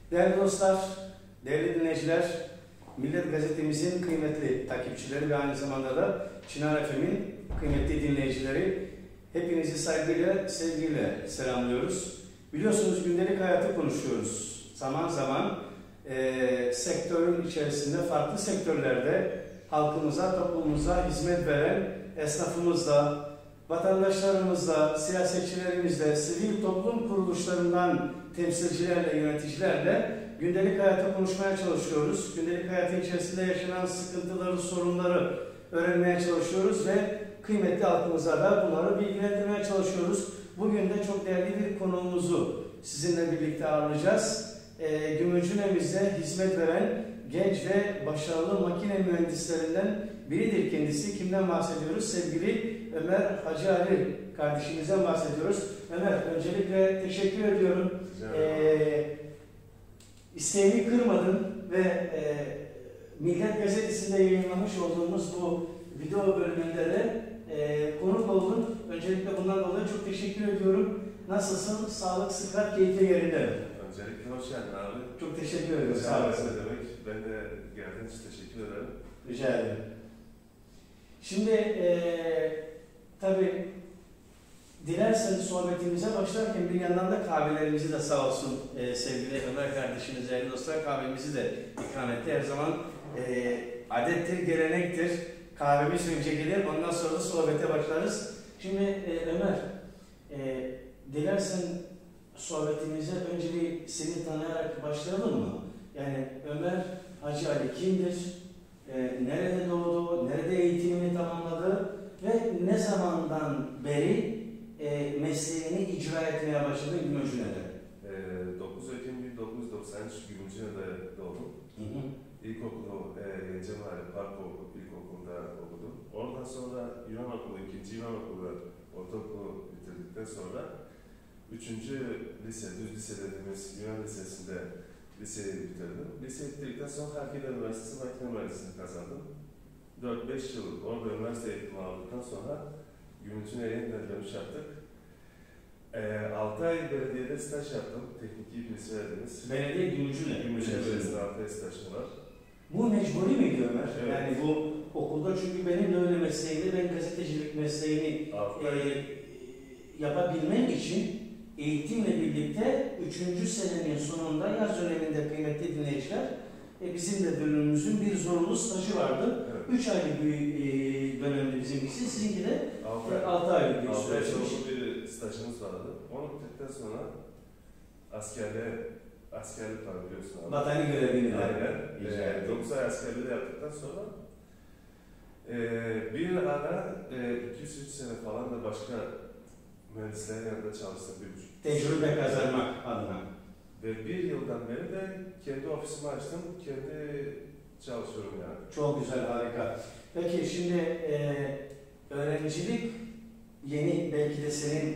Değerli dostlar, değerli dinleyiciler, Millet Gazetemizin kıymetli takipçileri ve aynı zamanda da Çınar FM'in kıymetli dinleyicileri, hepinizi saygıyla, sevgiyle selamlıyoruz. Biliyorsunuz gündelik hayatı konuşuyoruz. Zaman zaman sektörün içerisinde, farklı sektörlerde halkımıza, toplumumuza hizmet veren esnafımızla, vatandaşlarımızla, siyasetçilerimizle, sivil toplum kuruluşlarından temsilcilerle, yöneticilerle gündelik hayatı konuşmaya çalışıyoruz. Gündelik hayatın içerisinde yaşanan sıkıntıları, sorunları öğrenmeye çalışıyoruz ve kıymetli halkımıza da bunları bilgilendirmeye çalışıyoruz. Bugün de çok değerli bir konuğumuzu sizinle birlikte ağırlayacağız. Gümrücünemizde hizmet veren genç ve başarılı makine mühendislerinden biridir kendisi. Kimden bahsediyoruz? Sevgili Ömer Hacı Ali kardeşimizden bahsediyoruz. Ömer, öncelikle teşekkür ediyorum. İsteğimi kırmadın ve Millet Gazetesi'nde yayınlamış olduğumuz bu video bölümünde de konuk oldun. Öncelikle bundan dolayı çok teşekkür ediyorum. Nasılsın? Sağlık, sıhhat, keyfi yerinde mi? Öncelikle hoş geldin abi. Çok teşekkür ederim. Sağ olasın. Demek. Ben de geldiğin için teşekkür ederim. Rica ederim. Şimdi tabii dilerseniz sohbetimize başlarken bir yandan da kahvelerimizi de sağ olsun sevgili Ömer kardeşimiz, değerli dostlar, kahvemizi de ikram etti. Her zaman adettir, gelenektir. Kahvemiz önce gelir, ondan sonra da sohbete başlarız. Şimdi Ömer, dilersen sohbetimize önce bir seni tanıyarak başlayalım mı? Yani Ömer Hacı Ali kimdir? Nerede doğdu? Nerede eğitimini tamamladı? Ve ne zamandan beri mesleğini icra etmeye başladı Gümrücüne'de? 9 Ekim 1993 Gümrücüne'de doğdum. İlkokulu Cemal Parko İlkokulu'nda okudum. Oradan sonra Yunan Okulu, 2. Yunan Okulu ortaokulu bitirdikten sonra 3. lise, düz lise dediğimiz Yunan Lisesi'nde liseyi bitirdim. Liseyi bitirdikten sonra Harkiye Üniversitesi Makine Mühendisliğini kazandım. 4-5 yıl orada üniversite eğitimi aldıktan sonra Gümrücüne'ye yeniden dönüş yaptık. 6 ay belediyede staj yaptım. Teknik bilgisi verdiğimiz. Belediye Gümrücüne. Gümrücüne Belediyesi'nde 6 ay stajım var. Bu mecburi miydi Ömer? Evet. Yani bu okulda, çünkü benim de öyle mesleğimde, ben gazetecilik mesleğini yapabilmem için eğitimle birlikte 3. senenin sonunda, yaz döneminde kıymetli dinleyiciler, bizim de bölümümüzün bir zorunlu stajı vardı. Evet. 3 aylık bir dönemde bizimkisi, sizinki de 6 aylık bir süreçmiş. Bir stajımız vardı. Onu bittikten sonra askerlik var biliyorsun abi. Vatani görevini de. Aynen. 9 ay askerliği de yaptıktan sonra bir ara 2-3 sene falan da başka mühendislerin yanında çalıştım, 1,5. Tecrübe kazanmak adına. Ve 1 yıldan beri de kendi ofisimi açtım, kendi çalışıyorum yani. Çok güzel, harika. Peki şimdi öğrencilik yeni, belki de senin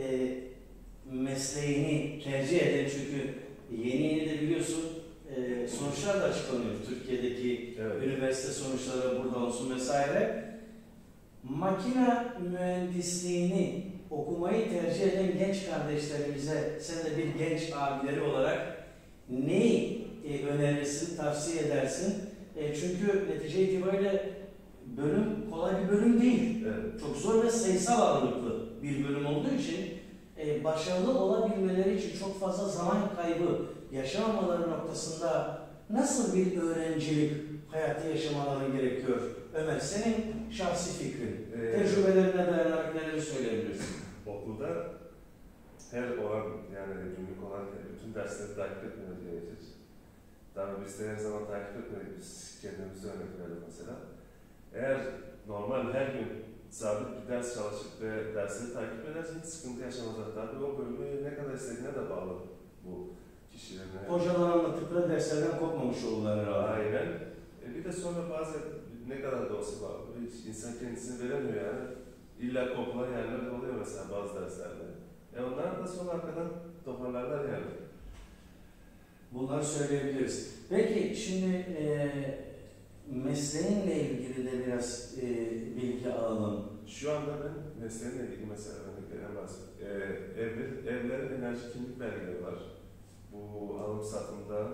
mesleğini tercih eden, çünkü yeni de biliyorsun sonuçlar da açıklanıyor. Türkiye'deki evet, üniversite sonuçları burada olsun vesaire. Makine mühendisliğini okumayı tercih eden genç kardeşlerimize, sen de bir genç abileri olarak neyi önerirsin, tavsiye edersin? Çünkü netice itibariyle bölüm kolay bir bölüm değil. Evet. Çok zor ve sayısal ağırlıklı bir bölüm olduğu için başarılı olabilmeleri için çok fazla zaman kaybı yaşamamaları noktasında nasıl bir öğrencilik hayatı yaşamaları gerekiyor? Ömer, senin şahsi fikrin, tecrübelerine dayanarak neleri söyleyebilirsin? Okulda her olan, yani günlük olan bütün dersleri takip etmemiz gerekir. Tabii biz de her zaman takip etmedik, biz kendimize örnek verelim mesela. Eğer normal her gün sabit bir ders çalışıp ve dersleri takip ederse hiç sıkıntı yaşamazlar. Tabii o bölümü ne kadar istediğine de bağlı bu kişilerin. Hocalar anlattıkları derslerden kopmamış olurlar herhalde. Aynen. Bir de sonra bazen ne kadar da olsa bağlı. Hiç insan kendisini veremiyor yani. İlla kopulan yerler oluyor mesela bazı derslerde. Onlar da sonra arkadan toparlarlar yani. Bunları söyleyebiliriz. Peki şimdi mesleğinle ilgili de biraz bilgi alalım. Şu anda ben mesleğimle ilgili mesela örneklerden bahsediyorum. Evlerin enerji kimlik belgeleri var. Bu alım satımda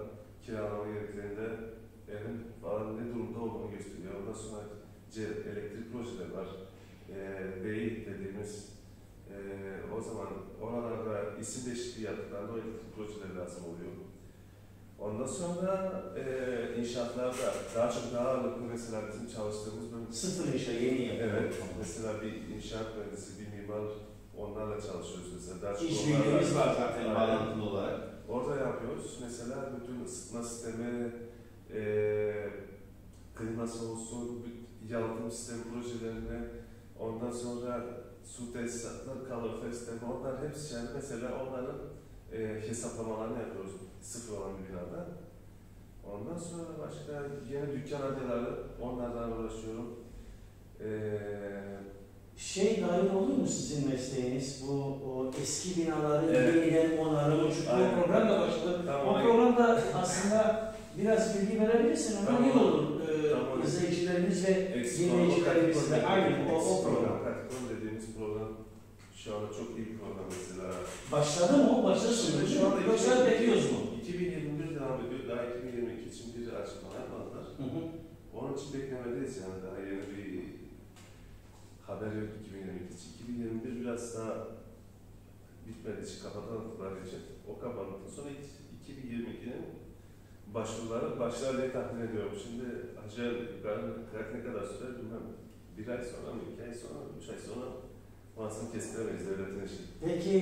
kiralama gerektiğinde evin falan ne durumda olduğunu gösteriyor. Ondan sonra elektrik projeleri var. BEİ dediğimiz o zaman oralarda isim değişikliği yaptıklarında o elektrik projeleri lazım oluyor. Ondan sonra inşaatlarda daha çok daha ağırlıklı mesela bizim çalıştığımız bölüm. Sıfır inşaat, yeni yapıyor. Evet, mesela bir inşaat mühendisi, bir mimar, onlarla çalışıyoruz mesela. Daha çok İş bilgimiz var zaten bağlantılı olarak. Orada yapıyoruz. Mesela bütün ısıtma sistemi, kliması olsun, yalıtım sistemi projelerini, ondan sonra su tesisatları, kalorifer sistemi, onların hepsi yani mesela onların hesaplamalarını yapıyoruz sıfır olan bir binada. Ondan sonra başka yeni dükkan adayları, onlardan uğraşıyorum. Dahil olur mu sizin mesleğiniz? O eski binaların evet. yeniden onarımı. Çünkü o programla başladı. Tamam. O programda aslında biraz bilgi verebilirsin. Ona tamam. iyi olur. Tamam. İzleyicilerimiz ve dinleyicilerimiz de aynı o program. Katikon dediğimiz program şu anda çok iyi bir program mesela. Başladı mı o? Başladı mı? Şu anda Yoksa bekliyoruz mu? 2021 devam ediyor. Daha 2022 için bir açıklama yapmadılar. Onun için beklemedeyiz yani. Daha yeni bir haber yok 2022 için. 2021 biraz daha bitmediği için, kapatanlıkları için. O kapandıktan sonra 2022'nin başvuruları başlar diye tahmin ediyorum. Şimdi aşağı yukarı ne kadar sürer bilmem. Bir ay sonra mı, 2 ay sonra mı, 3 ay sonra aslında kestiremeyiz devletin işi. Peki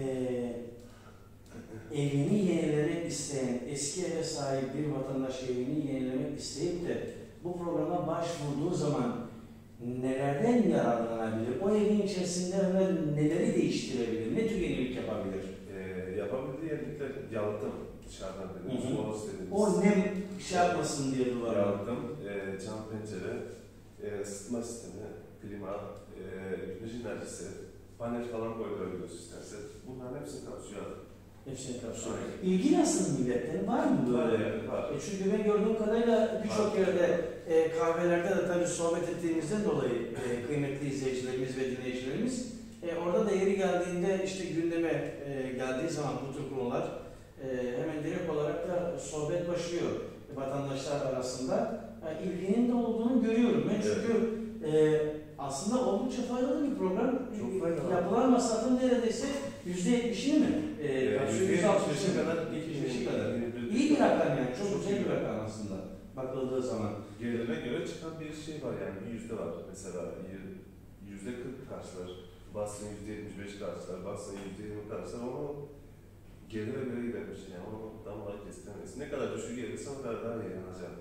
evini yenilemek isteyen, eski eve sahip bir vatandaş evini yenilemek isteyip de bu programa başvurduğu zaman nelerden yararlanabilir? O evin içerisinde neleri değiştirebilir? Ne tür yenilik yapabilir? Yapabildiği yenilikler yalıtım dışarıdan dediğimiz, dediğimiz. O nem yapmasın diye duvar. Yalıtım, cam pencere, ısıtma sistemi, klima, güneş enerjisi, panel falan koydurabiliyoruz isterse. Bunların hepsini kapsıyor. Hepsini kapsıyor. İlgi nasıl milletten? Var mı böyle? Var. Çünkü ben gördüğüm kadarıyla birçok yerde kahvelerde de tabii sohbet ettiğimizden dolayı kıymetli izleyicilerimiz ve dinleyicilerimiz orada da yeri geldiğinde işte gündeme geldiği zaman bu tür konular hemen direkt olarak da sohbet başlıyor vatandaşlar arasında. İlginin de olduğunu görüyorum ben çünkü aslında oldukça faydalı bir program. Çok faydalı. Yapılan masrafın neredeyse %70'ini mi? %60'ı kadar, %70'i kadar. İyi bir rakam yani, çok güzel bir rakam aslında bakıldığı zaman. Gelirine göre çıkan bir şey var yani, bir yüzde var. Mesela %40 karşılar, bassın %75 karşılar, bassın %20 karşılar, onu gelire göre gidermiş yani, onu tam olarak kestiremeyiz. Ne kadar düşük gelirse o kadar daha iyi yanacak.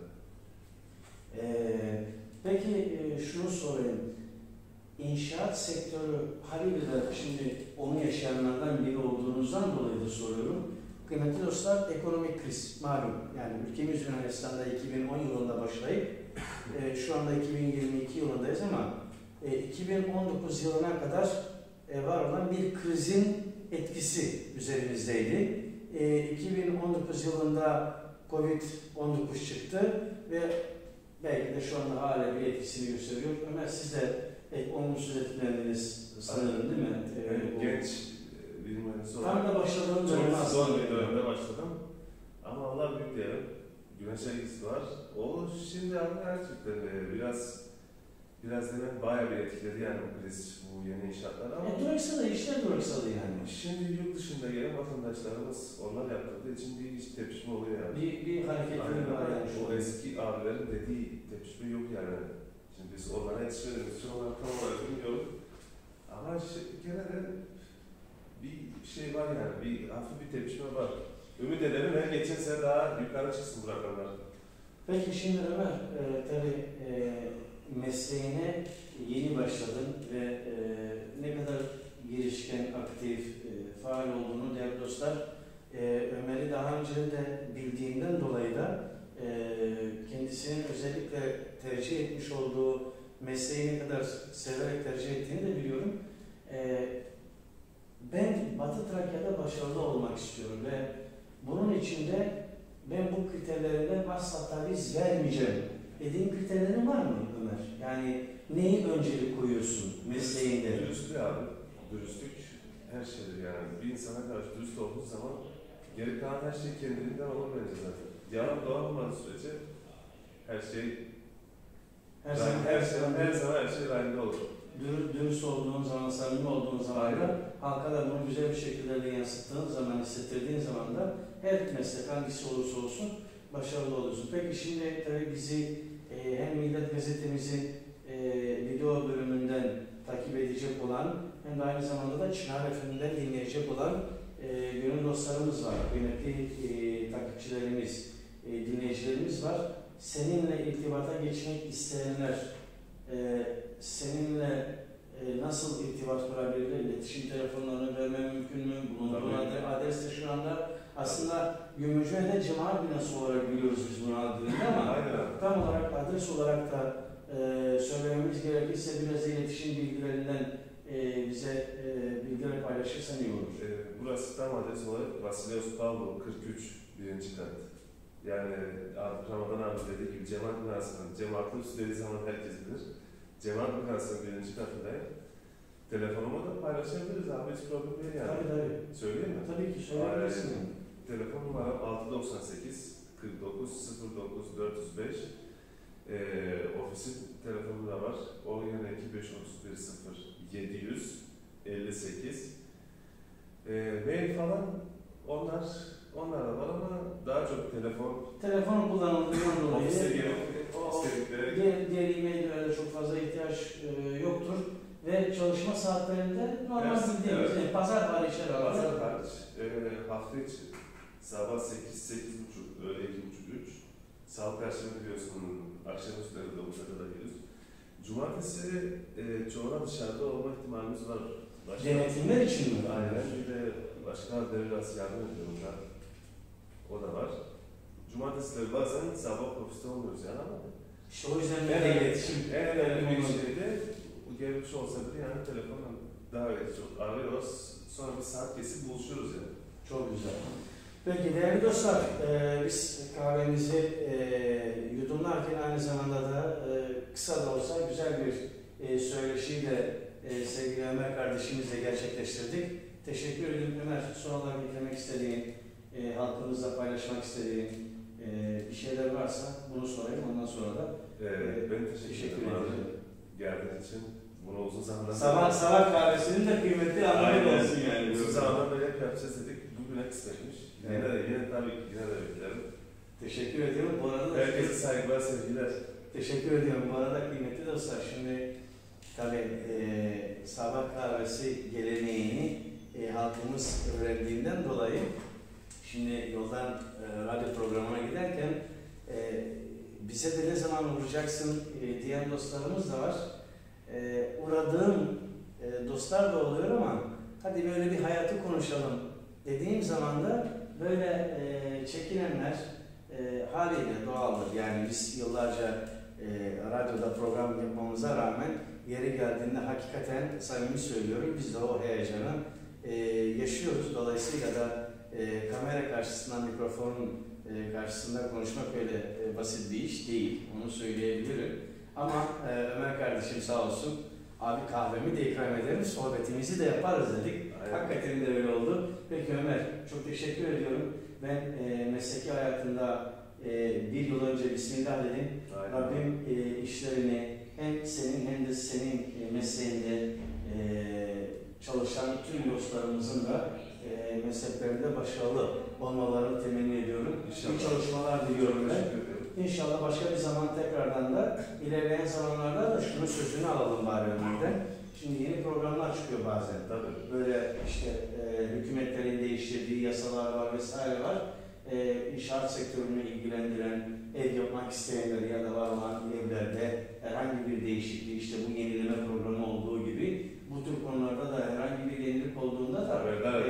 Peki şunu sorayım. İnşaat sektörü haliyle şimdi onu yaşayanlardan biri olduğunuzdan dolayı da soruyorum. Kıymetli dostlar, ekonomik kriz malum. Yani ülkemiz Yunanistan'da 2010 yılında başlayıp şu anda 2022 yılındayız ama 2019 yılına kadar var olan bir krizin etkisi üzerimizdeydi. 2019 yılında Covid-19 çıktı ve belki de şu anda hala bir etkisini gösteriyor. Ömer siz de olumsuz etkilendiniz sanırım değil mi? Genç bir mühendis olarak. Tam da başladığım dönem aslında. Bir dönemde başladım. Ama Allah büyük diyelim. Güneşe ilgisi var. O şimdi abi gerçekten biraz demek bayağı bir etkiledi yani bu kriz, bu yeni inşaatlar ama... Duraksadı, işler duraksadı yani. Şimdi yurt dışında gelen vatandaşlarımız onlar yaptırdığı için bir iş tepişme oluyor yani. Bir hareketli var yani. O eski abilerin dediği tepişme yok yani. Şimdi biz onlara yetişmediğimiz için onları tam olarak bilmiyorum. Ama gene de bir şey var yani, bir hafif bir tepişme var. Ümit edelim her geçen sene daha yukarı çıksın bu rakamlar. Peki şimdi Ömer, tabii mesleğine yeni başladın ve ne kadar girişken, aktif, faal olduğunu değerli dostlar, Ömer'i daha önce de bildiğimden dolayı da kendisinin özellikle tercih etmiş olduğu mesleği ne kadar severek tercih ettiğini de biliyorum. Ben Batı Trakya'da başarılı olmak istiyorum ve bunun için de ben bu kriterlerinden asla taviz vermeyeceğim dediğin kriterlerin var mı Ömer? Yani neyi öncelik koyuyorsun mesleğinde? Dürüstlük abi. Dürüstlük her şeydir yani. Bir insana karşı dürüst olduğu zaman Geri kalan her şey kendiliğinden olur bence zaten. Yarın doğmadığı sürece her şey her zaman her şey rayında olur. Dürüst olduğun zaman, samimi olduğun zaman da halka da bunu güzel bir şekilde yansıttığın zaman, hissettirdiğin zaman da her meslek hangisi olursa olsun başarılı oluyorsun. Peki şimdi tabii bizi hem Millet Gazetemizin video bölümünden takip edecek olan hem de aynı zamanda da Çınar FM'den dinleyecek olan gönül dostlarımız var. Kıymetli takipçilerimiz, dinleyicilerimiz var. Seninle irtibata geçmek isteyenler seninle nasıl irtibat kurabilirler? İletişim telefonlarını vermem mümkün mü? Bulunduğun adres de şu anda aslında Gümrüce'de Cemaat Binası olarak biliyoruz biz bunu adını ama tam olarak adres olarak da söylememiz gerekirse biraz iletişim bilgilerinden bize bilgiler paylaşırsan iyi olur. Burası tam adres olarak Vasileios Pavlou 43 birinci kat. Yani Ramazan abi dediği gibi Cemaat Binası'nın, Cemaat'ın üstü dediği zaman herkes bilir. Cemaat Binası'nın birinci katındayım. Telefonumu da paylaşabiliriz abi, hiç problem değil yani. Tabii. Söyleyeyim mi? Tabii ki söyleyebilirsin. Telefon numaram 698 49 09 405. Ofisin telefonu da var. O yine 2531 0 758. Mail falan onlar da var ama daha çok telefon kullanıldığından dolayı ofise gelip istedikleri diğer e-maillere çok fazla ihtiyaç yoktur ve çalışma saatlerinde normal bildiğimiz pazar hariç pazar hariç hafta içi sabah 8 8.30 öğle 2.30 3 saat karşılığını biliyorsun akşamüstleri 9'a kadar geliyoruz. Cumartesi çoğuna dışarıda olma ihtimalimiz var. Denetimler için mi? Aynen. Bir de başka biraz yardım ediyorum ben. O da var. Cumartesileri bazen sabah ofiste olmuyoruz yani ama İşte o yüzden de iletişim. En önemli bir şey de bu gelmiş olsa bile yani telefonla daha çok arıyoruz. Sonra bir saat kesip buluşuyoruz yani. Çok güzel. Peki değerli dostlar, biz kahvemizi yudumlarken aynı zamanda da kısa da olsa güzel bir söyleşiyi de sevgili Ömer kardeşimizle gerçekleştirdik. Teşekkür ederim Ömer. Son olarak eklemek istediğin, halkımızla paylaşmak istediğin bir şeyler varsa bunu sorayım. Ondan sonra da ben teşekkür ederim. Geldiğiniz için bunu uzun zamandan sabah kahvesinin de kıymetli anlamı olsun yani. Uzun zamandan beri hep yapacağız dedik. Bugüne kısmetmiş. Yine tabii ki yine de beklerim. Teşekkür ediyorum. Bu arada da herkese saygılar, sevgiler. Teşekkür ediyorum. Bu arada kıymetli dostlar, şimdi tabii sabah kahvesi geleneğini halkımız öğrendiğinden dolayı şimdi yoldan radyo programına giderken bize de ne zaman uğrayacaksın diyen dostlarımız da var. Uğradığım dostlar da oluyor ama hadi böyle bir hayatı konuşalım dediğim zaman da böyle çekinenler haliyle doğaldır. Yani biz yıllarca radyoda program yapmamıza rağmen yeri geldiğinde hakikaten samimi söylüyorum biz de o heyecanı yaşıyoruz. Dolayısıyla da kamera karşısında, mikrofonun karşısında konuşmak öyle basit bir iş değil. Onu söyleyebilirim. Ama Ömer kardeşim sağ olsun. Abi kahvemi de ikram ederim, sohbetimizi de yaparız dedik. Aynen. Hakikaten de öyle oldu. Peki Ömer, çok teşekkür ediyorum. Ben mesleki hayatında bir yıl önce Bismillah dedim. Aynen. Rabbim işlerini hem senin hem de senin mesleğinde çalışan tüm dostlarımızın da mesleklerinde başarılı olmalarını temenni ediyorum. İyi çalışmalar diliyorum ben. İnşallah başka bir zaman tekrardan da ilerleyen zamanlarda da şunu sözünü alalım bari Ömer'den. Şimdi yeni programlar çıkıyor bazen. Tabii. Böyle işte hükümetlerin değiştirdiği yasalar var vesaire var. İnşaat sektörünü ilgilendiren, ev yapmak isteyenler ya da var olan evlerde herhangi bir değişikliği, işte bu yenileme programı olduğu gibi bu tür konularda da herhangi bir yenilik olduğunda da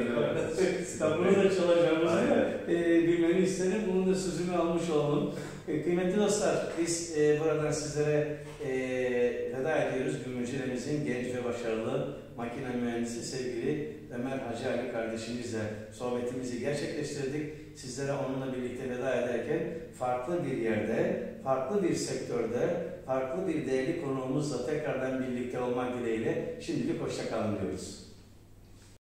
bunu da çalacağımızı bilmeni isterim. Bunun da sözünü almış olalım. Kıymetli dostlar, biz buradan sizlere veda ediyoruz. Gümrüce'mizin genç ve başarılı makine mühendisi sevgili Ömer Hacı Ali kardeşimizle sohbetimizi gerçekleştirdik. Sizlere onunla birlikte veda ederken farklı bir yerde, farklı bir sektörde, farklı bir değerli konuğumuzla tekrardan birlikte olmak dileğiyle şimdilik hoşça kalın diyoruz.